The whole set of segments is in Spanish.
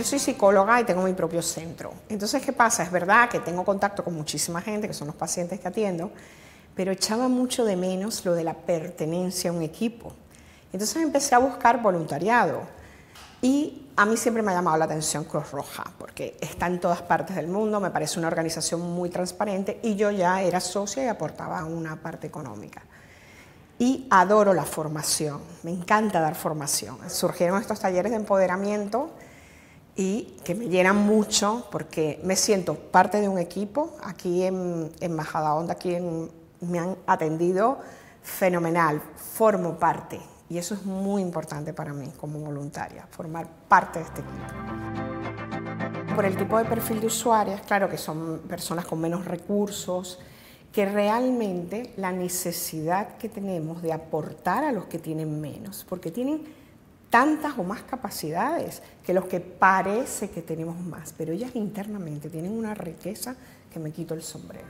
soy psicóloga y tengo mi propio centro. Entonces, ¿qué pasa? Es verdad que tengo contacto con muchísima gente, que son los pacientes que atiendo, pero echaba mucho de menos lo de la pertenencia a un equipo. Entonces empecé a buscar voluntariado y a mí siempre me ha llamado la atención Cruz Roja, porque está en todas partes del mundo, me parece una organización muy transparente y yo ya era socia y aportaba una parte económica. Y adoro la formación, me encanta dar formación. Surgieron estos talleres de empoderamiento y que me llenan mucho porque me siento parte de un equipo. Aquí en Majadahonda, me han atendido fenomenal, formo parte y eso es muy importante para mí como voluntaria, formar parte de este equipo. Por el tipo de perfil de usuarias, claro que son personas con menos recursos, que realmente la necesidad que tenemos de aportar a los que tienen menos, porque tienen tantas o más capacidades que los que parece que tenemos más, pero ellas internamente tienen una riqueza que me quito el sombrero.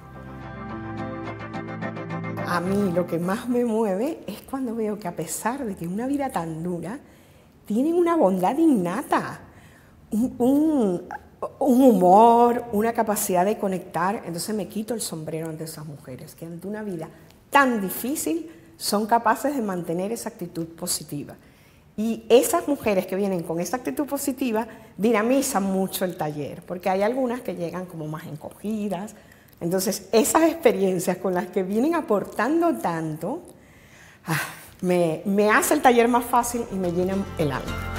A mí lo que más me mueve es cuando veo que a pesar de que una vida tan dura, tienen una bondad innata, un humor, una capacidad de conectar. Entonces me quito el sombrero ante esas mujeres que ante una vida tan difícil son capaces de mantener esa actitud positiva. Y esas mujeres que vienen con esa actitud positiva dinamizan mucho el taller, porque hay algunas que llegan como más encogidas. Entonces esas experiencias con las que vienen aportando tanto, me hace el taller más fácil y me llenan el alma.